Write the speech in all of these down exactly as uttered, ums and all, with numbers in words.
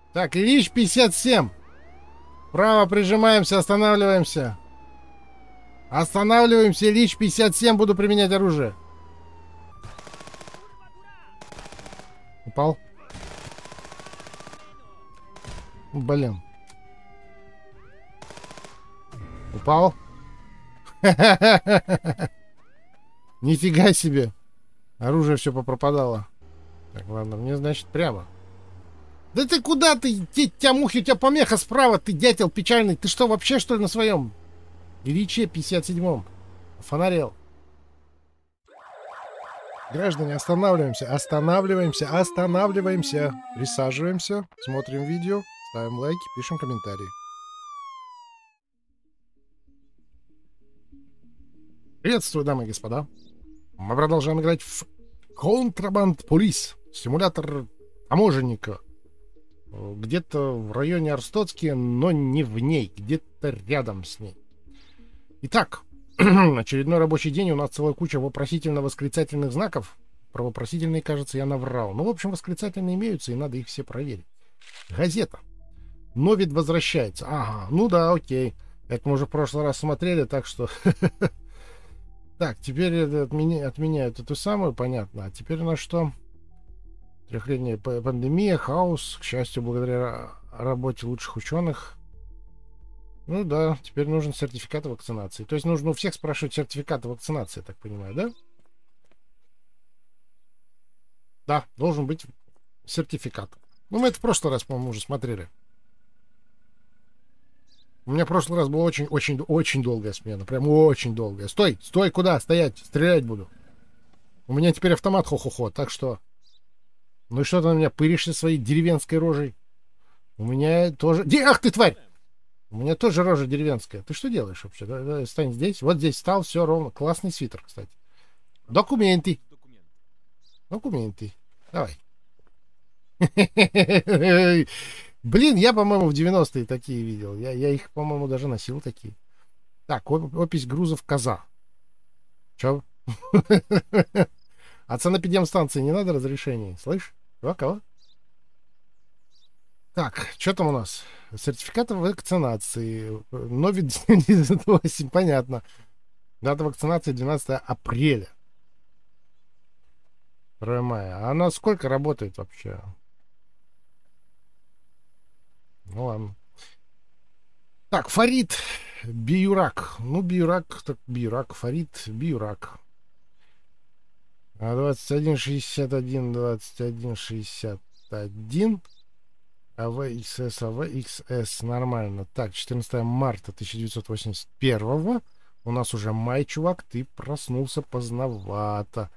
Так, Ильич пятьдесят семь. Право прижимаемся, останавливаемся. Останавливаемся, Ильич пятьдесят семь, буду применять оружие. Упал. Блин. Упал. Нифига себе. Оружие все попропадало. Так, ладно, мне, значит, прямо. Да ты куда ты? Тебя мухи, у тебя помеха справа, ты дятел печальный. Ты что, вообще, что ли, на своем Ильиче пятьдесят седьмом? Фонарел. Граждане, останавливаемся, останавливаемся, останавливаемся. Присаживаемся, смотрим видео, ставим лайки, пишем комментарии. Приветствую, дамы и господа. Мы продолжаем играть в Contraband Police, симулятор таможенника. Где-то в районе Арстоцки, но не в ней, где-то рядом с ней. Итак, очередной рабочий день, у нас целая куча вопросительно-восклицательных знаков. Про вопросительные, кажется, я наврал. Ну, в общем, восклицательные имеются, и надо их все проверить. Газета. Новид возвращается. Ага, ну да, окей. Это мы уже в прошлый раз смотрели, так что... Так, теперь отменяют эту самую, понятно. А теперь у нас что? Трехлетняя пандемия, хаос, к счастью, благодаря работе лучших ученых. Ну да, теперь нужен сертификат вакцинации. То есть нужно у всех спрашивать сертификат вакцинации, я так понимаю, да? Да, должен быть сертификат. Ну, мы это в прошлый раз, по-моему, уже смотрели. У меня в прошлый раз была очень-очень-очень долгая смена. Прям очень долгая. Стой, стой, куда? Стоять, стрелять буду. У меня теперь автомат хо-хо-хо, так что... Ну и что ты на меня пыришься своей деревенской рожей? У меня тоже... Ди... Ах ты, тварь! У меня тоже рожа деревенская. Ты что делаешь вообще? Да, да, стань здесь. Вот здесь стал, все ровно. Классный свитер, кстати. Документы. Документы. Давай. Блин, я, по-моему, в девяностые такие видел. Я, я их, по-моему, даже носил такие. Так, опись грузов коза. Че? А санэпидемстанции не надо разрешений? Слышь? Кого? Кого? Так, что там у нас? Сертификат вакцинации. Новид восемь, понятно. Дата вакцинации двенадцатое апреля. второе мая. А она сколько работает вообще? Ну ладно. Так, Фарид Биюрак. Ну, Биюрак, так Биюрак. Фарид Биюрак. двадцать один шестьдесят один, двадцать один шестьдесят один. АВ-икс эс, АВ-икс эс. Нормально. Так, четырнадцатое марта тысяча девятьсот восемьдесят первого. У нас уже май, чувак. Ты проснулся поздновато.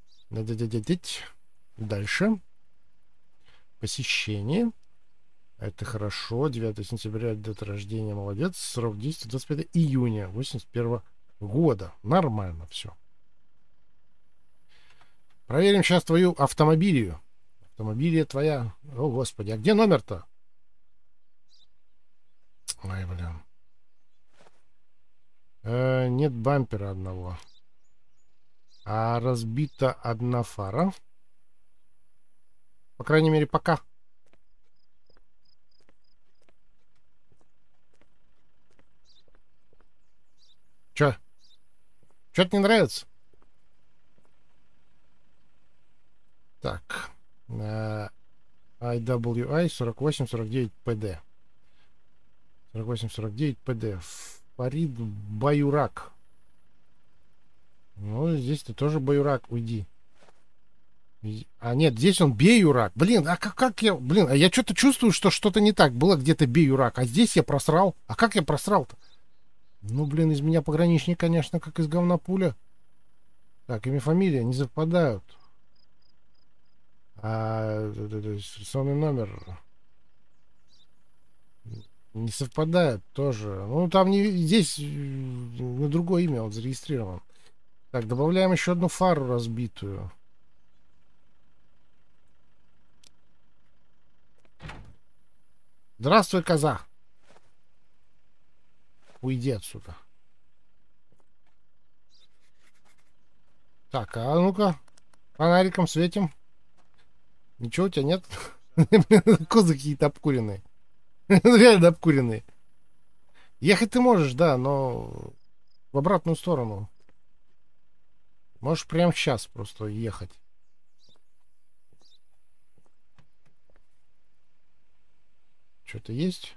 Дальше. Посещение. Это хорошо. девятое сентября, дата рождения, молодец. Срок действия двадцать пятое июня восемьдесят первого года. Нормально все. Проверим сейчас твою автомобилию. Автомобилия твоя. О, господи, а где номер-то? Ой, блин. Э, нет бампера одного. А разбита одна фара. По крайней мере, пока. Чё? Чё-то не нравится? Так. ай дабл ю ай сорок восемь сорок девять пэ дэ. сорок восемь сорок девять пэ дэ. Фарид Баюрак. Ну, здесь ты тоже Баюрак. Уйди. А нет, здесь он Беюрак. Блин, а как, как я... Блин, а я что-то чувствую, что что-то не так. Было где-то Беюрак, а здесь я просрал. А как я просрал-то? Ну, блин, из меня пограничник, конечно, как из говна пуля. Так, имя, фамилия не совпадают. А регистрационный номер не совпадает тоже. Ну, там не здесь на другое имя он зарегистрирован. Так, добавляем еще одну фару разбитую. Здравствуй, коза. Уйди отсюда. Так, а ну-ка, фонариком светим. Ничего у тебя нет? Козы какие-то обкуренные. Реально обкуренные. Ехать ты можешь, да, но в обратную сторону. Можешь прямо сейчас просто ехать. Что-то есть?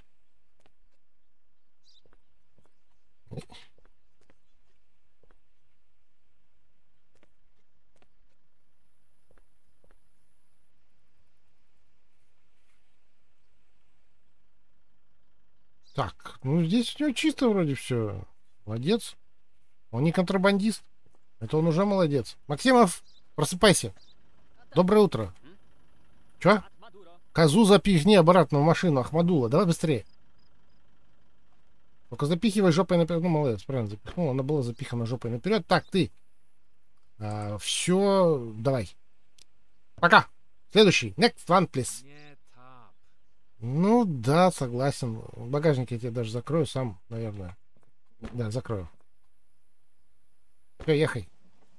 Так, ну здесь у него чисто вроде все. Молодец. Он не контрабандист. Это он уже молодец. Максимов, просыпайся. Доброе утро. Чё? Козу запихни обратно в машину, Ахмадула. Давай быстрее. Только запихивай жопой наперед. Ну, молодец, правильно запихнул. Она была запихана жопой наперед. Так, ты. А, все, давай. Пока. Следующий. Next one, please. Ну, да, согласен. Багажник я тебе даже закрою сам, наверное. Да, закрою. Все, ехай.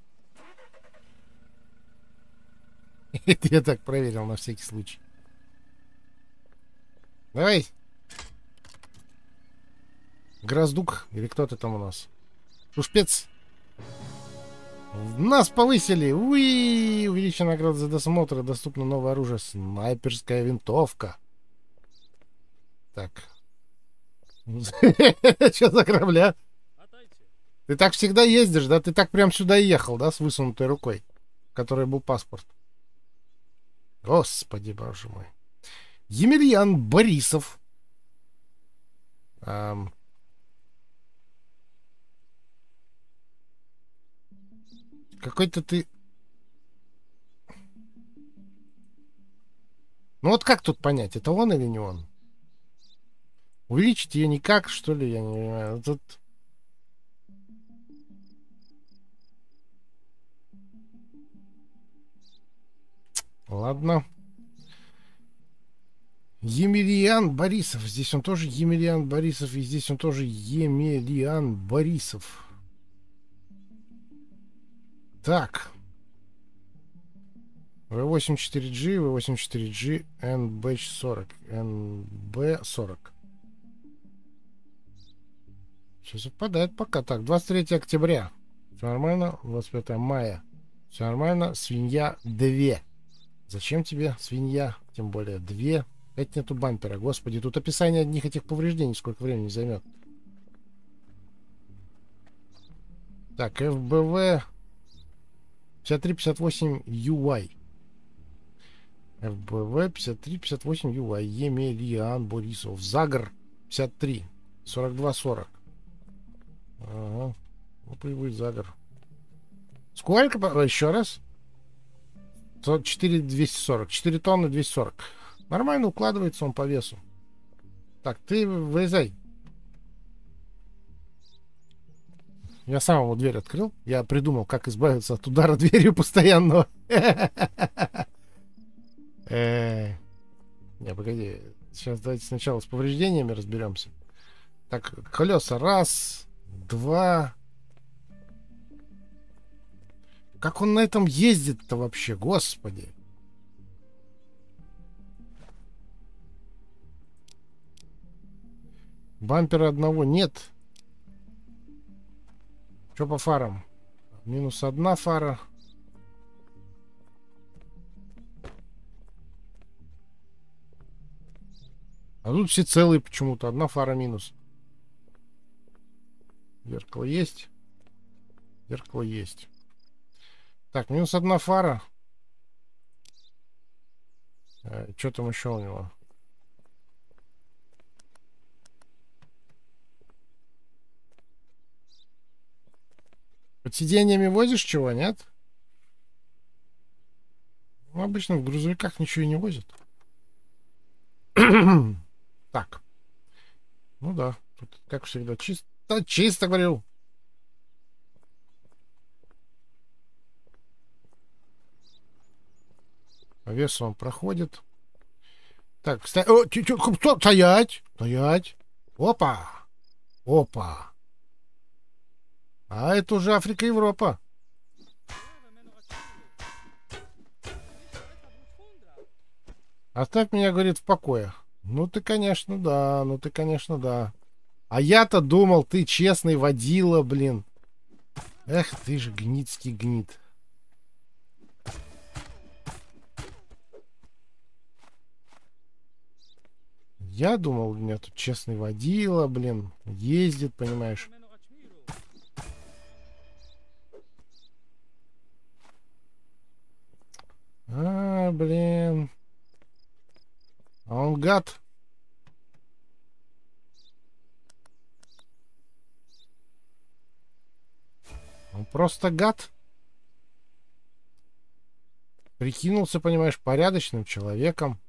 Это я так проверил на всякий случай. Давай. Гроздук, или кто ты там у нас? Шушпец. Нас повысили. Уи! Увеличена награда за досмотр. Доступно новое оружие. Снайперская винтовка. Так. Что за корабля? Ты так всегда ездишь, да? Ты так прям сюда ехал, да? С высунутой рукой. В которой был паспорт. Господи, боже мой. Емельян Борисов. Ам... Какой-то ты... Ну вот как тут понять, это он или не он? Увеличить ее никак, что ли, я не понимаю. Тут... Ладно. Емельян Борисов. Здесь он тоже Емельян Борисов. И здесь он тоже Емельян Борисов. Так. вэ восемьдесят четыре джи, вэ восемьдесят четыре джи, эн бэ сорок. эн бэ сорок. Все совпадает пока. Так, двадцать третье октября. Все нормально. двадцать пятое мая. Все нормально. Свинья две. Зачем тебе свинья? Тем более две. Опять нету бампера. Господи, тут описание одних этих повреждений сколько времени займет. Так, эф бэ вэ пятьдесят три пятьдесят восемь ю ай. эф бэ вэ пятьдесят три пятьдесят восемь ю ай. Емельян Борисов. Загр пятьдесят три сорок два сорок. Ага. Ну, прибыть Загр. Сколько? Еще раз. четыре двести сорок. четыре тонны двести сорок. Нормально укладывается он по весу. Так, ты вылезай. Я сам ему дверь открыл. Я придумал, как избавиться от удара дверью постоянного. Не, погоди. Сейчас давайте сначала с повреждениями разберемся. Так, колеса. Раз, два. Как он на этом ездит-то вообще, господи. Бампера одного нет. Что по фарам? Минус одна фара. А тут все целые почему-то. Одна фара минус. Зеркало есть. Зеркало есть. Так, минус одна фара. Э, что там еще у него? Под сиденьями возишь чего, нет? Ну, обычно в грузовиках ничего и не возят. Так. Ну да, тут, как всегда, чисто, чисто говорил. По весу он проходит. Так, ста... О, чё, чё, стоп, стоять! Стоять! Опа! Опа! А это уже Африка, Европа. Оставь меня, говорит, в покое. Ну ты, конечно, да. Ну ты, конечно, да. А я-то думал, ты честный водила, блин. Эх, ты же гнидский гнид. Я думал, у меня тут честный водила, блин. Ездит, понимаешь. А, блин. А он гад. Он просто гад. Прикинулся, понимаешь, порядочным человеком.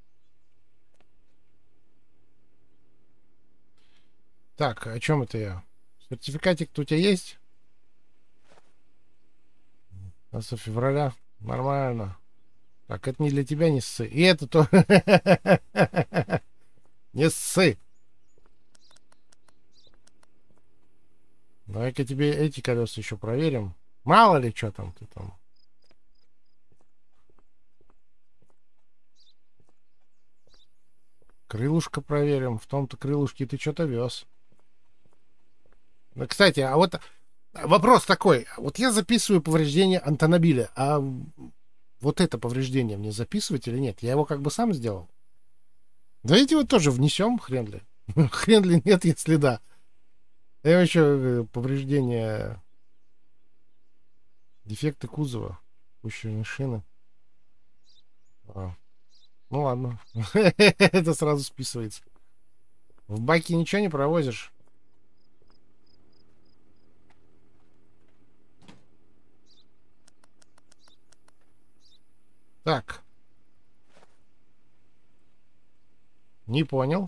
Так, о чем это я? Сертификатик-то у тебя есть? двадцатого февраля. Нормально. Так, это не для тебя, не ссы. И это то... Не ссы. Давай-ка тебе эти колеса еще проверим. Мало ли, что там ты там. Крылышко проверим. В том-то крылышке ты что-то вез. Ну, кстати, а вот вопрос такой. Вот я записываю повреждение автомобиля. А вот это повреждение мне записывать или нет? Я его как бы сам сделал. Давайте его тоже внесем, хрен ли. Хрен ли нет, если да. Я еще повреждение, дефекты кузова, пущенные шины. А. Ну ладно. Это сразу списывается. В баке ничего не провозишь? Так. Не понял.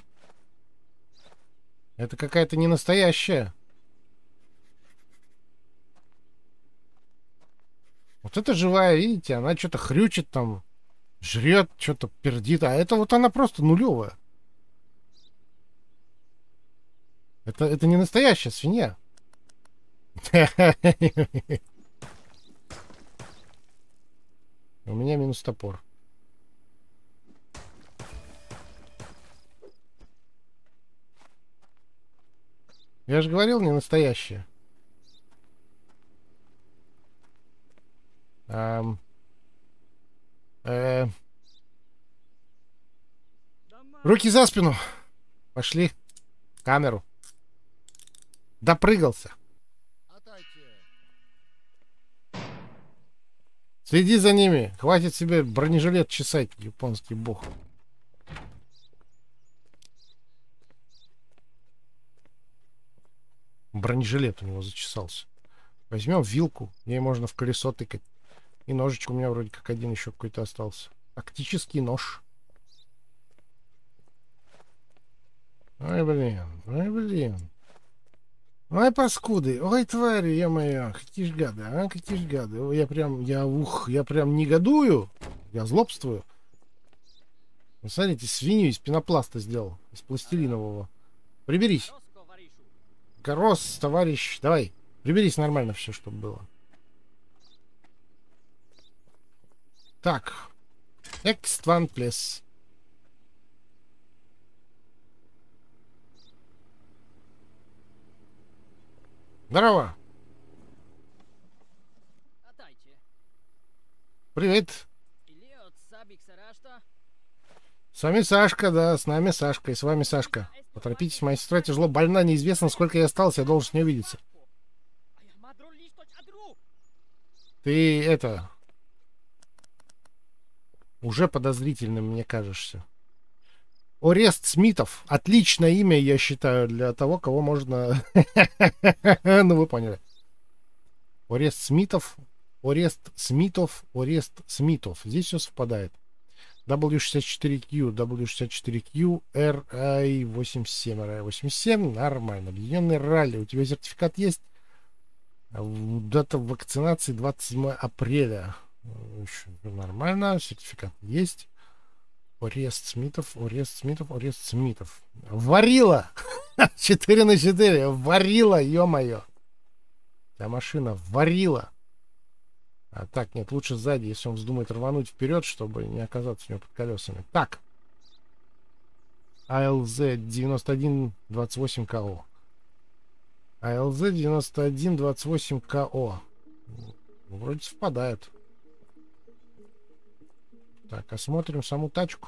Это какая-то не настоящая. Вот это живая, видите, она что-то хрючит там, жрет, что-то пердит. А это вот она просто нулевая. Это, это не настоящая свинья. У меня минус топор. Я же говорил, не настоящая. Эм, э, руки за спину. Пошли. Камеру. Допрыгался. Следи за ними. Хватит себе бронежилет чесать, японский бог. Бронежилет у него зачесался. Возьмем вилку. Ей можно в колесо тыкать. И ножичек у меня вроде как один еще какой-то остался. Тактический нож. Ой, блин. Ой, блин. Ой, паскуды. Ой, твари, ё-моё. Какие ж гады, а? Какие ж гады. Ой, я прям, я, ух, я прям негодую. Я злобствую. Вы смотрите, свинью из пенопласта сделал. Из пластилинового. Приберись. Горос, товарищ. Давай. Приберись нормально все, чтобы было. Так. Next one, please. Здорово. Привет. С вами Сашка, да, с нами Сашка, и с вами Сашка. Поторопитесь, моя сестра тяжело больна, неизвестно, сколько я остался, я должен с ней увидеться. Ты это... уже подозрительным, мне кажешься. Орест Смитов. Отличное имя, я считаю, для того, кого можно... Ну, вы поняли. Орест Смитов. Орест Смитов. Орест Смитов. Здесь все совпадает. дабл ю шестьдесят четыре кью, дабл ю шестьдесят четыре кью, эр ай восемьдесят семь, эр ай восемьдесят семь. Нормально. Объединенный ралли. У тебя сертификат есть? Дата вакцинации двадцать седьмое апреля. Еще нормально. Сертификат есть. Орест Смитов, Орест Смитов, Орест Смитов. Варила! четыре на четыре. Варила, ё-моё. Та машина варила. А так, нет, лучше сзади, если он вздумает рвануть вперед, чтобы не оказаться у него под колесами. Так. АЛЗ девяносто один двадцать восемь КО. АЛЗ девяносто один двадцать восемь КО. Вроде совпадают. Так, осмотрим саму тачку.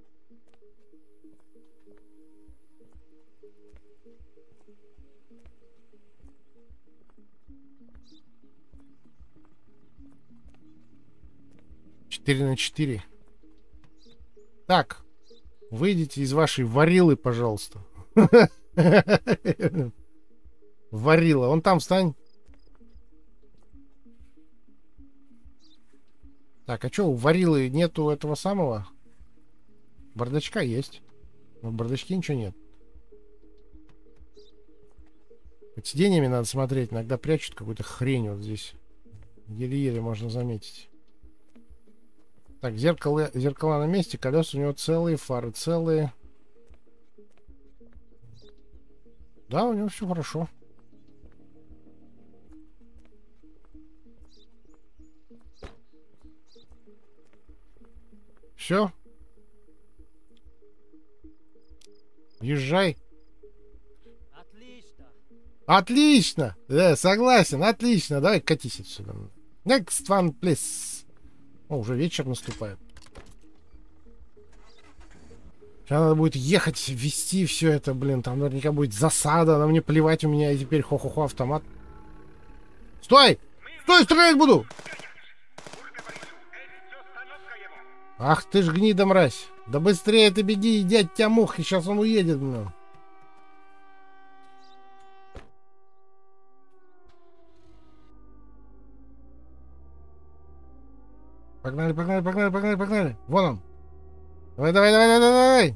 четыре на четыре. Так, выйдите из вашей варилы, пожалуйста. Варила. Вон там встань. Так, а что, у варилы нету этого самого? Бардачка есть. Но в бардачке ничего нет. Под сиденьями надо смотреть. Иногда прячут какую-то хрень вот здесь. Еле-еле можно заметить. Так, зеркало, зеркала на месте. Колеса у него целые, фары целые. Да, у него все хорошо. Все. Езжай. Отлично. Отлично. Да, согласен. Отлично. Давай катись отсюда. Next one, please. О, уже вечер наступает. Сейчас надо будет ехать, вести все это, блин. Там наверняка будет засада. На мне плевать, у меня и теперь хо-хо-хо автомат. Стой! Стой, стрелять буду! Ах ты ж гнида, мразь. Да быстрее ты беги, дядь тебя мух, и сейчас он уедет, блин. Погнали, погнали, погнали, погнали, погнали. Вон он. Давай, давай, давай, давай, давай.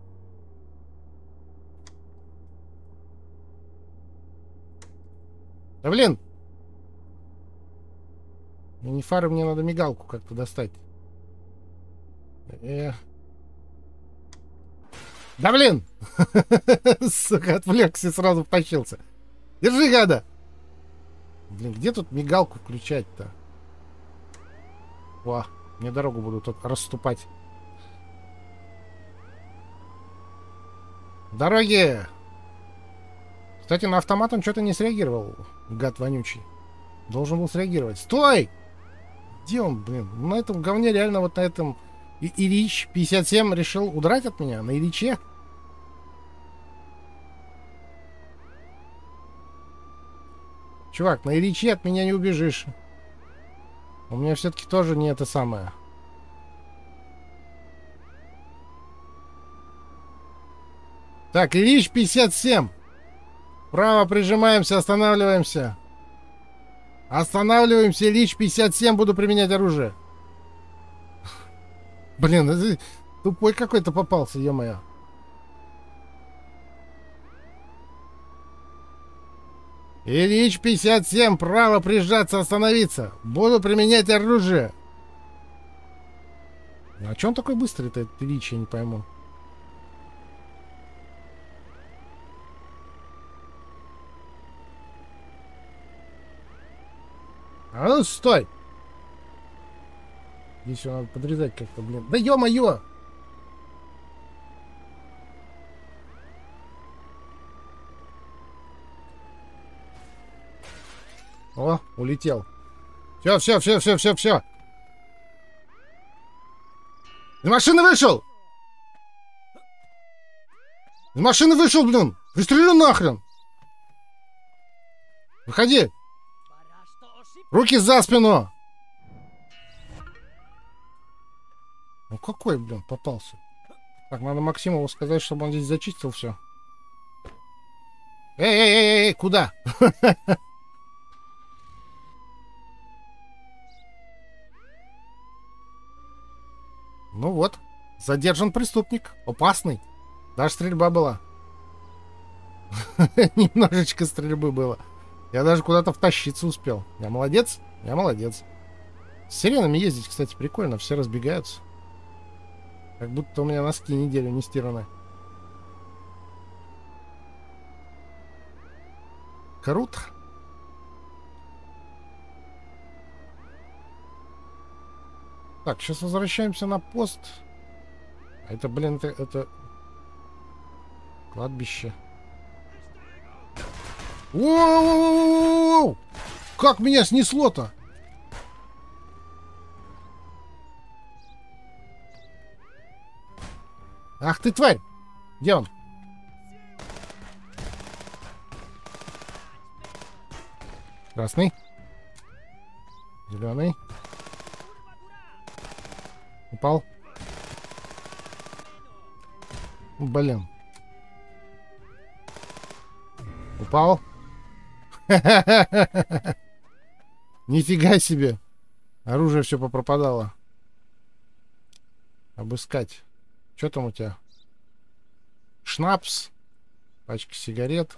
Да блин. Мини-фары, мне надо мигалку как-то достать. Э. Да блин! Сука, отвлекся и сразу втащился. Держи, гада! Блин, где тут мигалку включать-то? О, мне дорогу будут тут расступать. Дороги! Кстати, на автомат он что-то не среагировал, гад вонючий. Должен был среагировать. Стой! Где он, блин? На этом говне реально вот на этом... И Ильич пятьдесят семь решил удрать от меня на Ильиче. Чувак, на Ильиче от меня не убежишь. У меня все-таки тоже не это самое. Так, Ильич пятьдесят семь. Право прижимаемся, останавливаемся. Останавливаемся, Ильич пятьдесят семь, буду применять оружие. Блин, тупой какой-то попался, ё-моё. Ильич пятьдесят семь, право прижаться, остановиться. Буду применять оружие. А чё он такой быстрый-то, этот Ильич, я не пойму. А ну стой! Здесь его надо подрезать как-то, блин. Да ё-моё! О, улетел. Все, все, все, все, все, все. Из машины вышел! Из машины вышел, блин! Пристрелю нахрен! Выходи! Руки за спину! Ну какой, блин, попался? Так, надо Максимову сказать, чтобы он здесь зачистил все. Эй, эй, эй, эй, куда? Ну вот, задержан преступник. Опасный. Даже стрельба была. Немножечко стрельбы было. Я даже куда-то втащиться успел. Я молодец? Я молодец. С сиренами ездить, кстати, прикольно. Все разбегаются. Как будто у меня носки неделю не стираны. Круто. Так, сейчас возвращаемся на пост. Это, блин, это... это... Кладбище. Воу! Как меня снесло-то? Ах ты, тварь! Где он? Красный. Зеленый. Упал. Блин. Упал. Нифига себе. Оружие все попропадало. Обыскать. Что там у тебя? Шнапс. Пачка сигарет.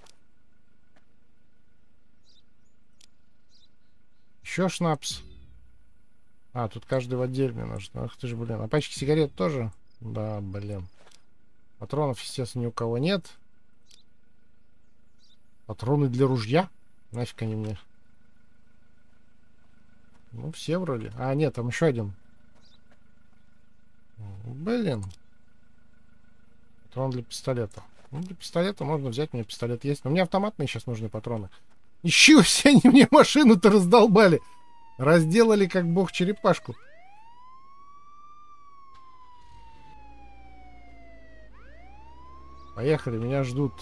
Еще шнапс. А, тут каждый в отдельно нужно. Ах ты же, блин. А пачки сигарет тоже? Да, блин. Патронов, естественно, ни у кого нет. Патроны для ружья? Нафиг они мне? Ну, все вроде. А, нет, там еще один. Блин. Патрон для пистолета. Ну, для пистолета можно взять, у меня пистолет есть. Но мне автоматные сейчас нужны патроны. Ничего себе, они мне машину-то раздолбали. Разделали, как бог, черепашку. Поехали, меня ждут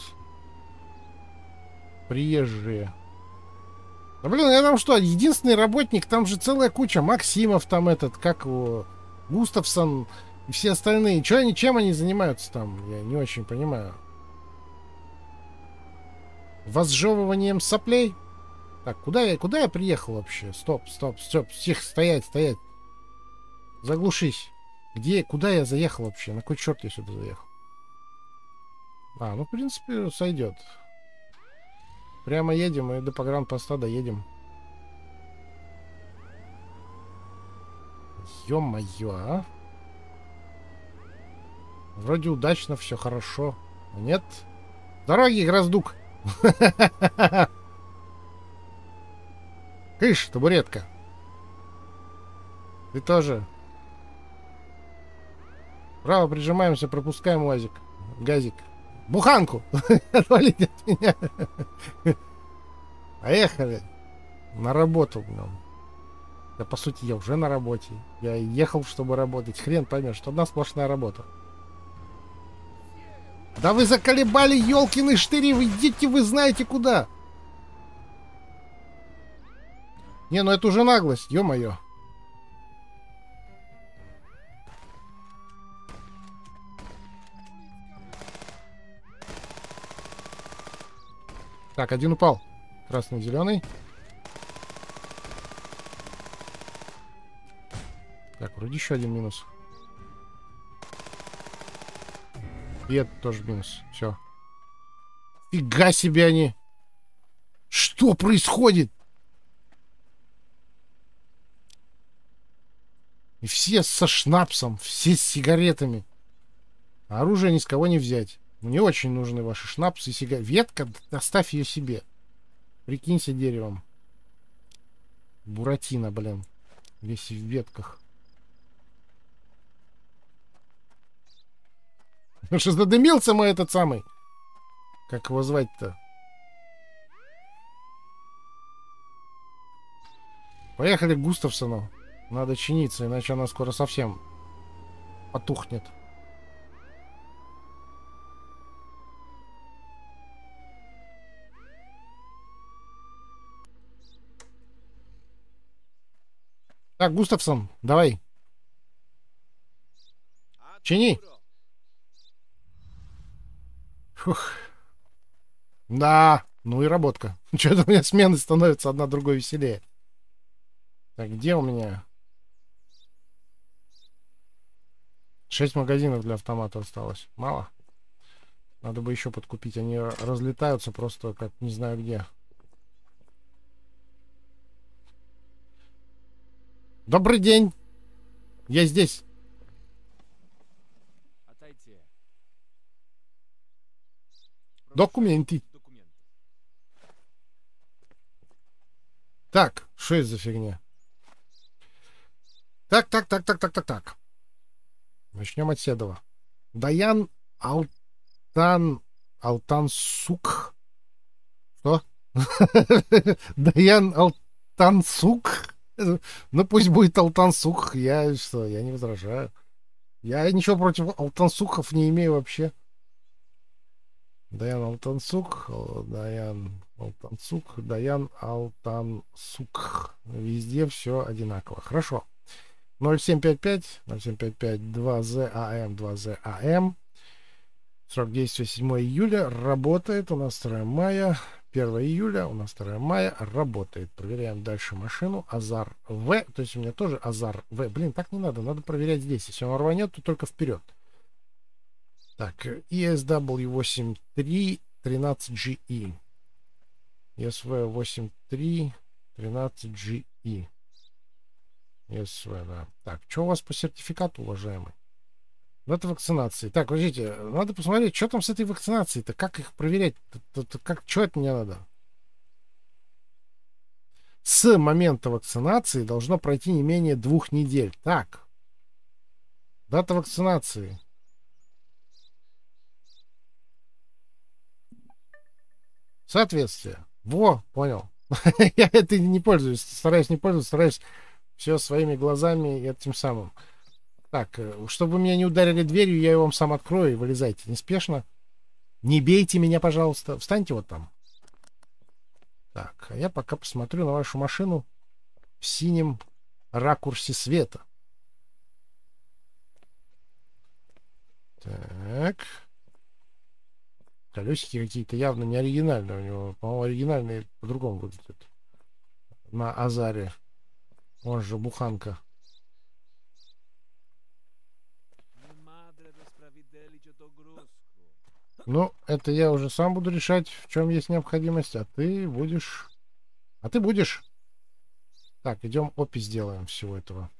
приезжие. Да блин, я там что, единственный работник, там же целая куча. Максимов там этот, как его, Густавсон и все остальные. Че они, чем они занимаются там? Я не очень понимаю. Возжевыванием соплей? Так, куда я, куда я приехал вообще? Стоп, стоп, стоп, тихо, стоять, стоять. Заглушись. Где, куда я заехал вообще? На кой черт я сюда заехал? А, ну, в принципе, сойдет. Прямо едем и до погранпоста доедем. Ё-моё, а? Вроде удачно, все хорошо. Нет? Дороги, Гроздук! Кыш, табуретка. Ты тоже. Право прижимаемся, пропускаем УАЗик. Газик. Буханку! Отвалите от меня. Поехали. На работу. Да, по сути, я уже на работе. Я ехал, чтобы работать. Хрен поймешь, что одна сплошная работа. Да вы заколебали, ёлкины штыри, вы идите, вы знаете куда. Не, ну это уже наглость, ё-моё. Так, один упал. Красный, зеленый. Так, вроде еще один минус. И это тоже минус. Все. Фига себе они. Что происходит? И все со шнапсом, все с сигаретами. А оружие ни с кого не взять. Мне очень нужны ваши шнапсы и сигареты. Ветка, оставь ее себе. Прикинься деревом. Буратино, блин. Весь в ветках. Ну что, задымился мой этот самый? Как его звать-то? Поехали к Густавсону. Надо чиниться, иначе она скоро совсем потухнет. Так, Густавсон, давай. Чини. Фух. Да, ну и работка. Что-то у меня смены становятся одна другой веселее. Так, где у меня? Шесть магазинов для автомата осталось. Мало? Надо бы еще подкупить. Они разлетаются просто как не знаю где. Добрый день. Я здесь. Документы. Так, что это за фигня? Так, так, так, так, так, так, так. Начнем от Седова. Даян Алтан Алтансук. Что? Даян Алтансук? Ну, пусть будет Алтансук. Я что, я не возражаю. Я ничего против Алтансуков не имею вообще. Даян Алтансук, Даян Алтансук, Даян Алтансук. Везде все одинаково. Хорошо. ноль семь пять пять, ноль семь пять пять, два зет эй эм, два зет эй эм. Срок действия седьмое июля. Работает. У нас второе мая. первое июля. У нас второе мая. Работает. Проверяем дальше машину. Азар В. То есть у меня тоже Азар В. Блин, так не надо. Надо проверять здесь. Если он рванет, то только вперед. Так, и эс дабл ю восемь три тринадцать джи и. эс ви восемь три тринадцать джи и. эс ви, да. Так, что у вас по сертификату, уважаемый? Дата вакцинации. Так, подождите, надо посмотреть, что там с этой вакцинацией-то, как их проверять? Как, что от меня надо? С момента вакцинации должно пройти не менее двух недель. Так. Дата вакцинации. Соответствие. Во, понял. Я это не пользуюсь, стараюсь не пользоваться, стараюсь все своими глазами и этим самым. Так, чтобы вы меня не ударили дверью, я ее вам сам открою и вылезайте неспешно. Не бейте меня, пожалуйста. Встаньте вот там. Так, а я пока посмотрю на вашу машину в синем ракурсе света. Так. Колесики какие-то явно не оригинальные у него. По-моему, оригинальные по-другому выглядят. На Азаре. Он же буханка. Ну, это я уже сам буду решать, в чем есть необходимость, а ты будешь... А ты будешь... Так, идем опись сделаем всего этого.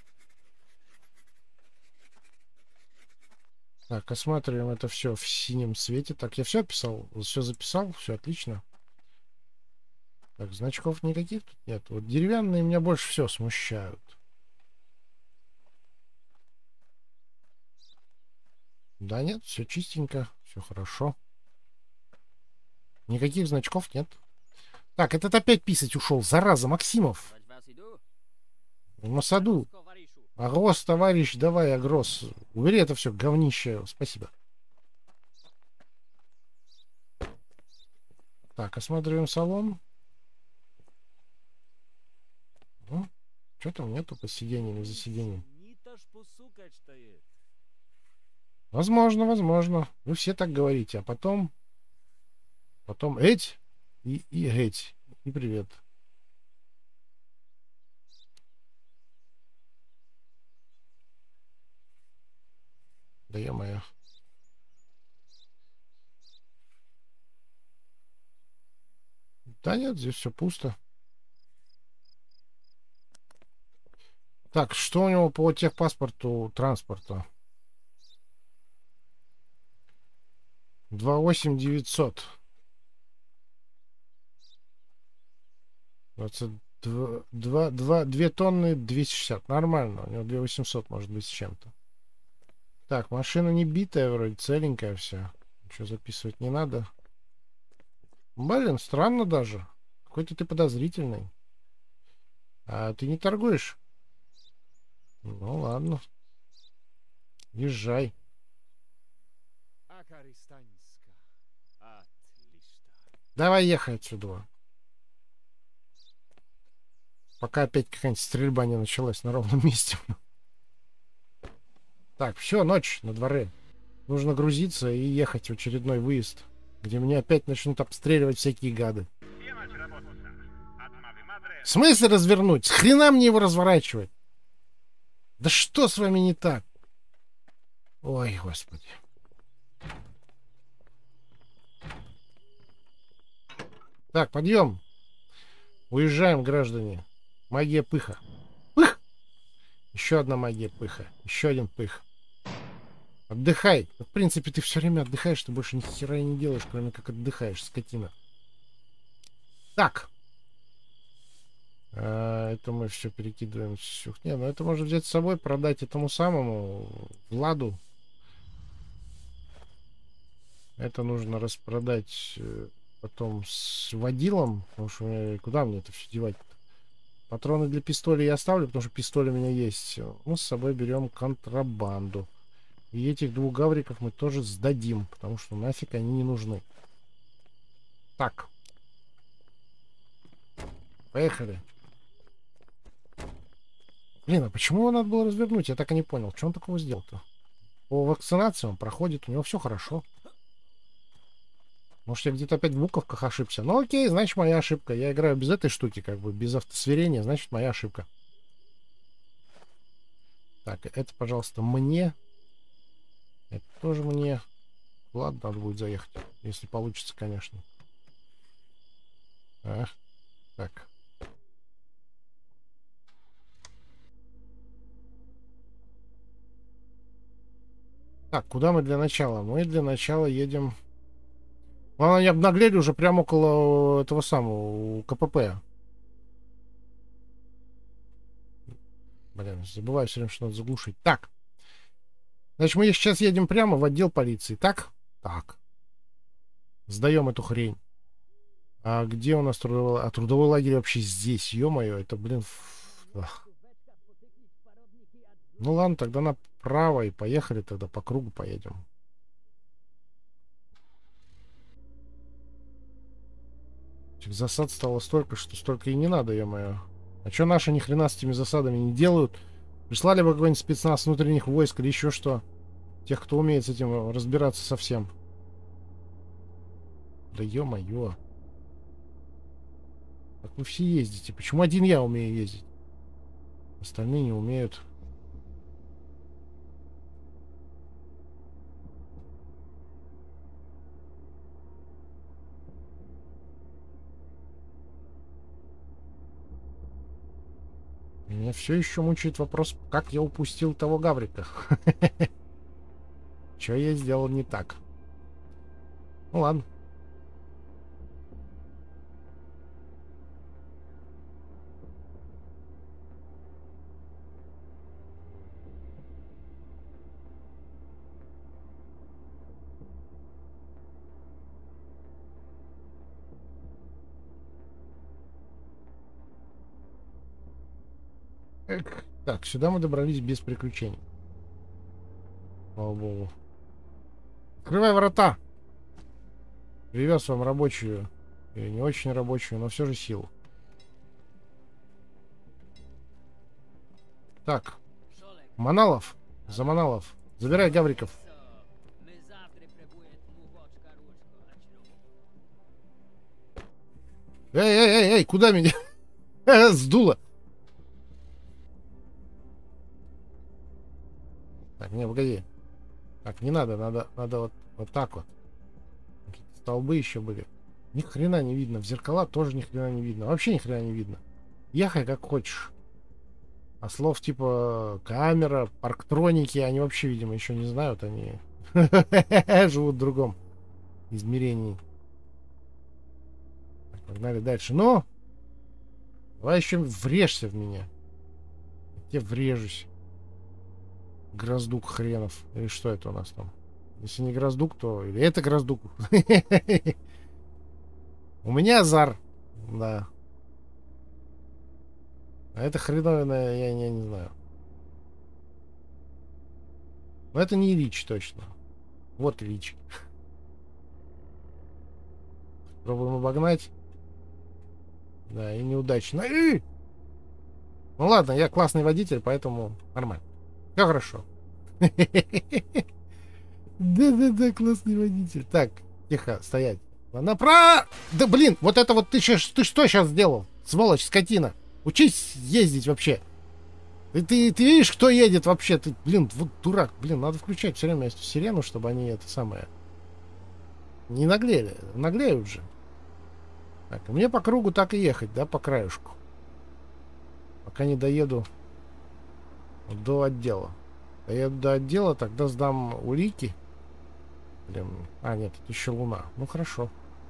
Так, осматриваем это все в синем свете. Так, я все описал, все записал, все отлично. Так, значков никаких тут нет. Вот деревянные меня больше всего смущают. Да нет, все чистенько, все хорошо. Никаких значков нет. Так, этот опять писать ушел. Зараза, Максимов. На саду. Агрос, товарищ, давай, Агрос. Убери это все, говнище. Спасибо. Так, осматриваем салон. Ну, что там нету по сиденьям и за сиденьем? Возможно, возможно. Вы все так говорите. А потом... Потом эть и, и эть. И привет. Да е-мое. Да нет, здесь все пусто. Так, что у него по техпаспорту транспорта? два восемь девятьсот. двадцать два, два, две тонны двести шестьдесят. Нормально. У него две восемьсот может быть с чем-то. Так, машина не битая вроде, целенькая вся. Ничего записывать не надо. Блин, странно даже. Какой-то ты подозрительный. А ты не торгуешь? Ну ладно. Езжай. Давай ехай отсюда. Пока опять какая-нибудь стрельба не началась на ровном месте. Так, все, ночь на дворе. Нужно грузиться и ехать в очередной выезд, где меня опять начнут обстреливать всякие гады. В смысле развернуть? С хрена мне его разворачивать? Да что с вами не так? Ой, господи. Так, подъем. Уезжаем, граждане. Магия пыха. Пых! Еще одна магия пыха. Еще один пых. Отдыхай. В принципе, ты все время отдыхаешь, ты больше ни хера не делаешь, кроме как отдыхаешь, скотина. Так. А, это мы все перекидываем. Не, ну это можно взять с собой, продать этому самому Владу. Это нужно распродать э, потом с водилом, потому что э, куда мне это все девать? Патроны для пистоля я оставлю, потому что пистоль у меня есть. Мы с собой берем контрабанду. И этих двух гавриков мы тоже сдадим, потому что нафиг они не нужны. Так. Поехали. Блин, а почему его надо было развернуть? Я так и не понял. Что он такого сделал-то? По вакцинации он проходит, у него все хорошо. Может, я где-то опять в буковках ошибся. Ну окей, значит, моя ошибка. Я играю без этой штуки, как бы, без автосверения, значит, моя ошибка. Так, это, пожалуйста, мне. Это тоже мне. Ладно, надо будет заехать. Если получится, конечно. А, так. Так, куда мы для начала? Мы для начала едем... Ладно, они обнаглели уже прямо около этого самого, у КПП. Блин, забываю все время, что надо заглушить. Так. Значит, мы сейчас едем прямо в отдел полиции. Так? Так. Сдаем эту хрень. А где у нас трудовой... А трудовой лагерь вообще здесь. Ё-моё, это, блин... Ах. Ну ладно, тогда направо и поехали тогда по кругу поедем. Этих засад стало столько, что столько и не надо, ё-моё. А чё наши ни хрена с этими засадами не делают? Прислали бы какой-нибудь спецназ внутренних войск или еще что. Тех, кто умеет с этим разбираться совсем. Да ё-моё. Как вы все ездите? Почему один я умею ездить? Остальные не умеют. Меня все еще мучает вопрос, как я упустил того гаврика. Что я сделал не так? Ну ладно. Эх. Так, сюда мы добрались без приключений. Слава богу. Открывай врата. Привез вам рабочую. Или не очень рабочую, но все же силу. Так. Маналов. За Маналов. Забирай гавриков. Эй, эй, эй, эй, куда меня? Сдуло. Так, не, погоди. Так, не надо, надо, надо вот, вот так вот. Столбы еще были. Ни хрена не видно. В зеркала тоже ни хрена не видно. Вообще ни хрена не видно. Ехай как хочешь. А слов типа камера, парктроники, они вообще, видимо, еще не знают. Они живут в другом измерении. Так, погнали дальше. Но! Давай еще врежься в меня. Я тебе врежусь. Гроздук хренов. Или что это у нас там? Если не гроздук, то... Или это гроздук. У меня азар. Да. А это хреновина, я, я не знаю. Но это не Ильич точно. Вот Ильич. Пробуем обогнать. Да, и неудачно. И! Ну ладно, я классный водитель, поэтому нормально. Все хорошо. Да-да-да, классный водитель. Так, тихо, стоять. Направо! Да блин, вот это вот ты, щас, ты что сейчас сделал? Сволочь, скотина. Учись ездить вообще. Ты, ты, ты видишь, кто едет вообще? Ты, блин, вот дурак. Блин, надо включать все время эту сирену, чтобы они это самое... Не наглели. Наглеют же. Так, мне по кругу так и ехать, да, по краюшку. Пока не доеду до отдела. Доеду до отдела, тогда сдам улики. Блин. А, нет, это еще луна. Ну, хорошо.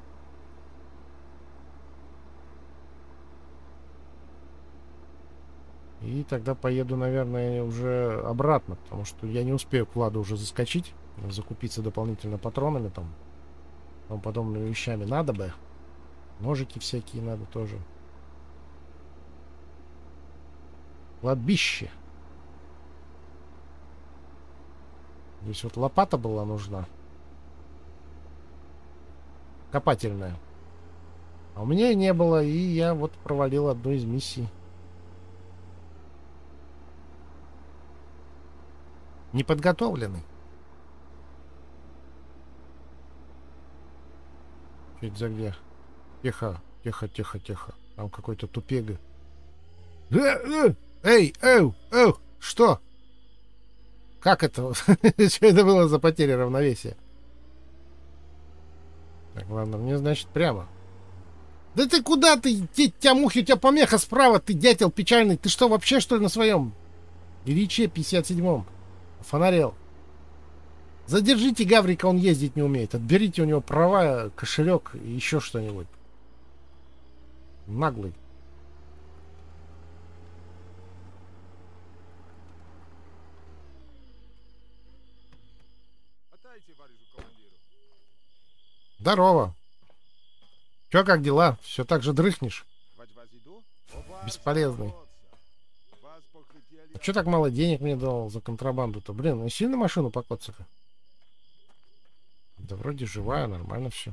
И тогда поеду, наверное, уже обратно, потому что я не успею к Владу уже заскочить, закупиться дополнительно патронами там. тому подобными вещами надо бы. Ножики всякие надо тоже. Кладбище. Здесь вот лопата была нужна. Копательная. А у меня и не было, и я вот провалил одну из миссий. Неподготовленный. Что это за где? Тихо, тихо, тихо, тихо. Там какой-то тупега. Эй, эй, эй, что? Как это? Что это было за потеря равновесия? Так, ладно, мне, значит, прямо. Да ты куда ты? Тебя мухи, у тебя помеха справа, ты дятел печальный. Ты что, вообще, что ли, на своем Ильиче пятьдесят седьмом фонарел? Задержите Гаврика, он ездить не умеет. Отберите у него права, кошелек и еще что-нибудь. Наглый. Здорово. Чё, как дела? Все так же дрыхнешь? Бесполезный. А чё так мало денег мне дал за контрабанду-то? Блин, ну сильно машину покоцака? Да вроде живая, нормально все.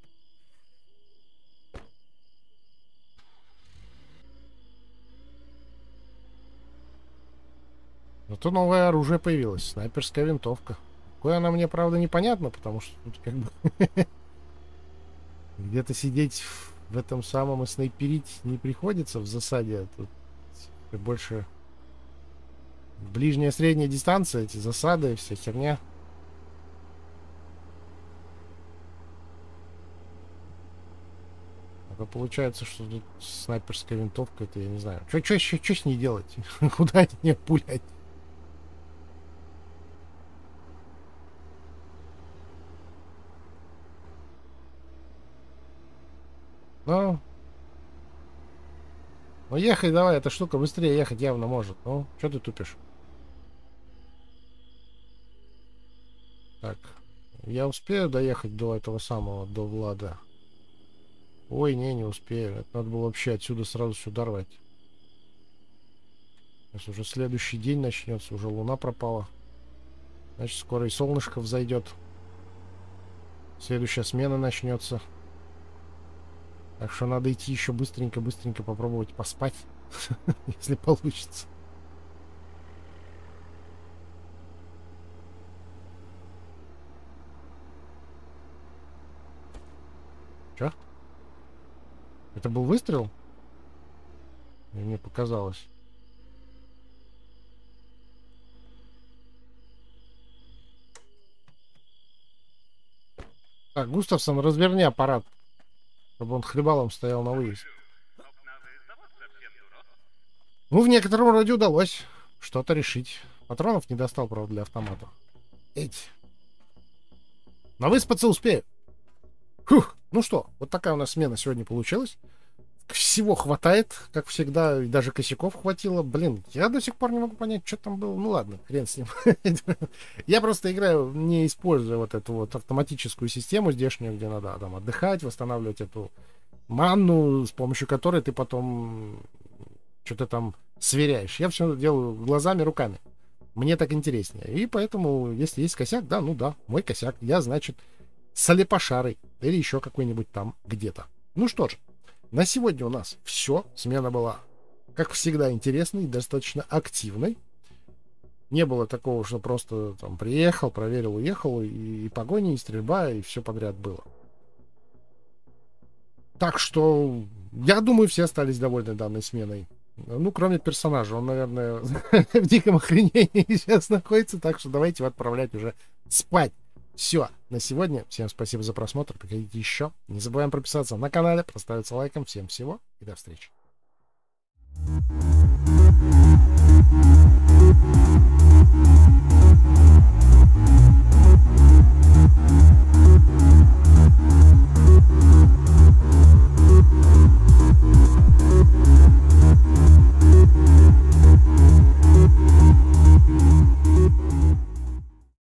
Зато новое оружие появилось. Снайперская винтовка. Какое она мне, правда, непонятно, потому что тут как бы... Где-то сидеть в этом самом и снайперить не приходится в засаде. Тут больше ближняя, средняя дистанция, эти засады, вся херня. А то получается, что тут снайперская винтовка, это я не знаю. Что с ней делать? Куда не пулять? Ну, ну ехай давай, эта штука быстрее ехать явно может. Ну, что ты тупишь? Так, я успею доехать до этого самого, до Влада? Ой, не, не успею. Это надо было вообще отсюда сразу сюда рвать. Сейчас уже следующий день начнется, уже луна пропала. Значит, скоро и солнышко взойдет. Следующая смена начнется. Так что надо идти еще быстренько-быстренько попробовать поспать, если получится. Че? Это был выстрел? Или мне показалось? Так, Густавсон, разверни аппарат, чтобы он хлебалом стоял на выезд. Ну, в некотором роде удалось что-то решить. Патронов не достал, правда, для автомата. Эти. Но выспаться успею. Фух. Ну что, вот такая у нас смена сегодня получилась. Всего хватает, как всегда, и даже косяков хватило. Блин, я до сих пор не могу понять, что там было. Ну ладно, хрен с ним. Я просто играю, не используя вот эту вот автоматическую систему здешнюю, где надо там отдыхать, восстанавливать эту манну, с помощью которой ты потом что-то там сверяешь. Я все делаю глазами, руками. Мне так интереснее. И поэтому, если есть косяк, да, ну да, мой косяк. Я, значит, солепошарый или еще какой-нибудь там где-то. Ну что ж. На сегодня у нас все. Смена была, как всегда, интересной, достаточно активной. Не было такого, что просто там приехал, проверил, уехал, и, и погони, и стрельба, и все подряд было. Так что, я думаю, все остались довольны данной сменой. Ну, кроме персонажа. Он, наверное, в диком охренении сейчас находится. Так что давайте его отправлять уже спать. Все, на сегодня. Всем спасибо за просмотр. Приходите еще. Не забываем подписаться на канале, поставиться лайком. Всем всего и до встречи.